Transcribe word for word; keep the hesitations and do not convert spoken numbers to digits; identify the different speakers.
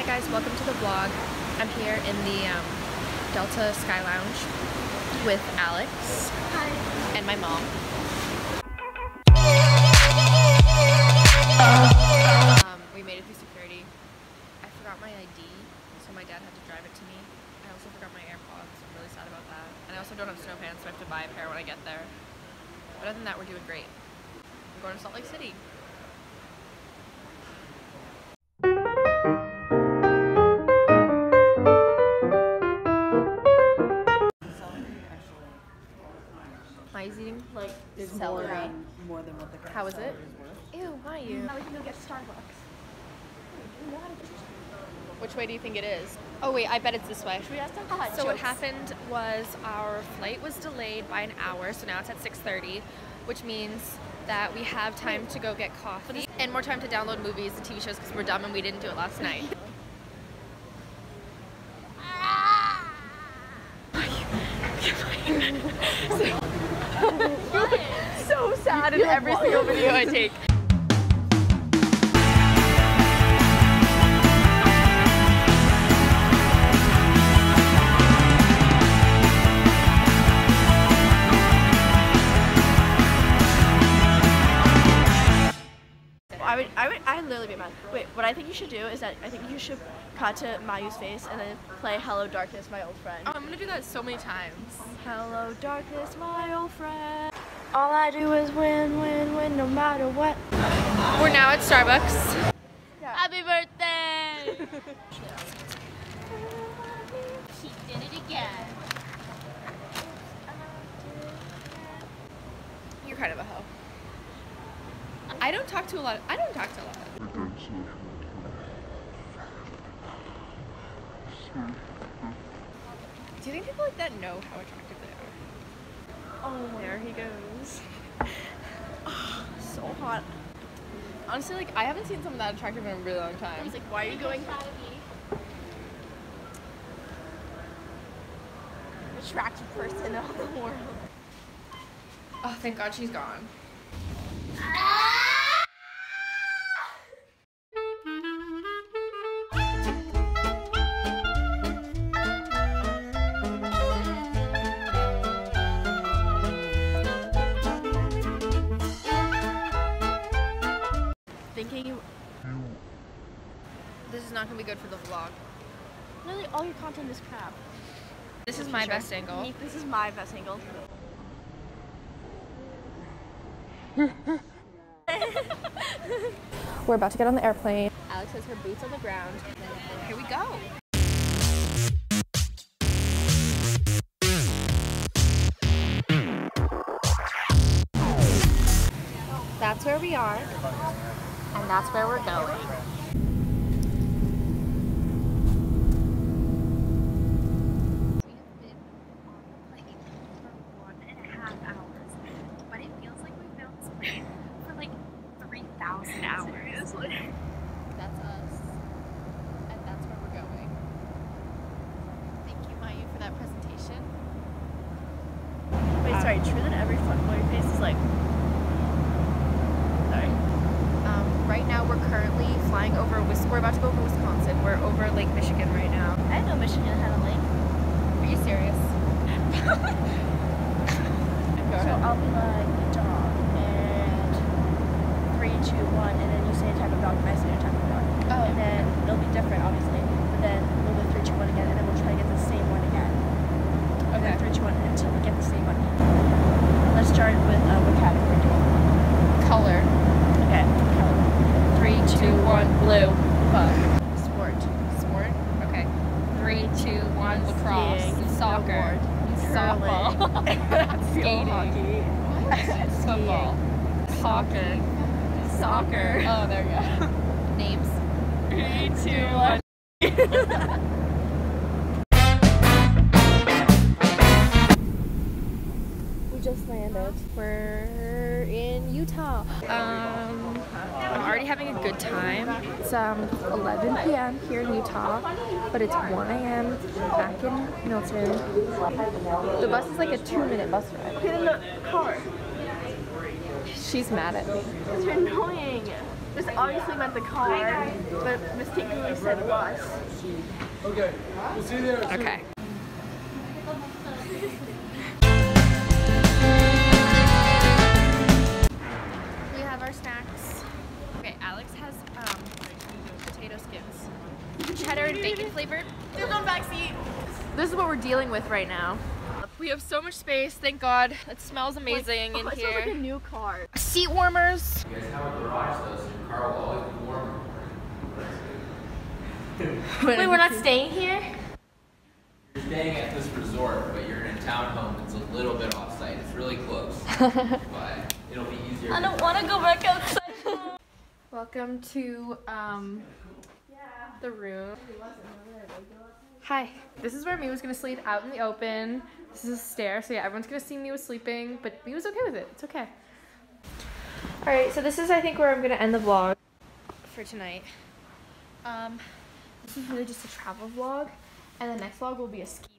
Speaker 1: guys, welcome to the vlog. I'm here in the um, Delta Sky Lounge with Alex. Hi. And my mom. Um, we made it through security. I forgot my I D, so my dad had to drive it to me. I also forgot my AirPods. I'm really sad about that. And I also don't have snow pants, so I have to buy a pair when I get there. But other than that, we're doing great. We're going to Salt Lake City. Maya's eating like
Speaker 2: It's
Speaker 1: celery.
Speaker 2: More than, more than what the
Speaker 1: How is it?
Speaker 2: Worth.
Speaker 1: Ew, Maya.
Speaker 3: Now we can go get Starbucks.
Speaker 1: Which way do you think it is? Oh wait, I bet it's this way.
Speaker 3: Should we ask them hot
Speaker 1: So what
Speaker 3: jokes?
Speaker 1: happened was our flight was delayed by an hour, so now it's at six thirty, which means that we have time to go get coffee and more time to download movies and T V shows because we're dumb and we didn't do it last night. So sad in every single video I take.
Speaker 3: I would, I would, I'd literally be mad. Wait, what I think you should do is that I think you should cut to Mayu's face and then play Hello Darkness, my old friend.
Speaker 1: Oh, I'm gonna do that so many times.
Speaker 3: Hello Darkness, my old friend. All I do is win, win, win, no matter what.
Speaker 1: We're now at Starbucks.
Speaker 3: Yeah.
Speaker 4: Happy birthday! He did it again.
Speaker 1: You're kind of a hoe. I don't talk to a lot of, I don't talk to a lot of Do you think people like that know how attractive they are?
Speaker 3: Oh,
Speaker 1: There he goes.
Speaker 3: oh, so hot.
Speaker 1: Honestly, like, I haven't seen someone that attractive in a really long time.
Speaker 3: He's like, why are you going attractive person in all the world?
Speaker 1: Oh, thank God she's gone.
Speaker 3: Thinking you,
Speaker 1: This is not gonna be good for the vlog.
Speaker 3: literally all your content is crap.
Speaker 1: This is my best angle.
Speaker 3: This is my best angle.
Speaker 1: We're about to get on the airplane. Alex has her boots on the ground. Here we go. That's where we are, and that's where we're going. That's us, and that's where we're going. Thank you, Maya, for that presentation.
Speaker 3: Wait, sorry, true that every fuckboy face is like. Sorry.
Speaker 1: Um, right now, we're currently flying over. Wis we're about to go over Wisconsin. We're over Lake Michigan right now.
Speaker 3: I didn't know Michigan had a lake.
Speaker 1: Are you serious? Go
Speaker 3: So
Speaker 1: ahead.
Speaker 3: I'll be like dog and three, two, one, and then you say a type of dog and I say a type of dog.
Speaker 1: Oh.
Speaker 3: And then it'll be different, obviously. But then we'll go three, two, one again, and then we'll try to get the same one again. And then
Speaker 1: Okay.
Speaker 3: three, two, one until we get the same one. Let's start with uh, what category do you want?
Speaker 1: Color.
Speaker 3: Okay.
Speaker 1: Three, two, one. Blue.
Speaker 3: Fuck. Sport.
Speaker 1: Sport. Okay. Three, two, one. Lacrosse.
Speaker 3: Skiing,
Speaker 1: Soccer. Softball.
Speaker 3: Field hockey.
Speaker 1: Football. Soccer. Soccer. Oh, there we go. Names.
Speaker 3: Three, two, one. We just landed.
Speaker 1: We're in Utah. Um, I'm already having a good time. It's um eleven p m here in Utah, but it's one a m back in Milton. The bus is like a two-minute bus ride.
Speaker 3: Get in the car.
Speaker 1: She's mad at me.
Speaker 3: You're annoying. This obviously meant the car, but mistakenly said bus.
Speaker 2: Okay, we'll see you there.
Speaker 1: Okay. We have our snacks. Okay, Alex has um, potato skins. Cheddar and bacon flavored.
Speaker 3: There's no backseat.
Speaker 1: This is what we're dealing with right now. We have so much space, thank God. It smells amazing
Speaker 3: Like,
Speaker 1: in
Speaker 3: oh, it
Speaker 1: here.
Speaker 3: smells like a new car.
Speaker 1: Seat warmers.
Speaker 2: You guys have a garage though, so your car will always be warm.
Speaker 1: Wait, we're not staying here?
Speaker 2: You're staying at this resort, but you're in a townhome that's a little bit off-site. It's really close, but it'll be easier.
Speaker 4: I don't want to go back outside.
Speaker 1: Welcome to um, the room. Hi. This is where Miwa's gonna sleep out in the open. This is a stair, so yeah, everyone's gonna see Miwa sleeping, but Miwa's okay with it. It's okay. Alright, so this is, I think, where I'm gonna end the vlog for tonight. Um, this is really just a travel vlog, and the next vlog will be a ski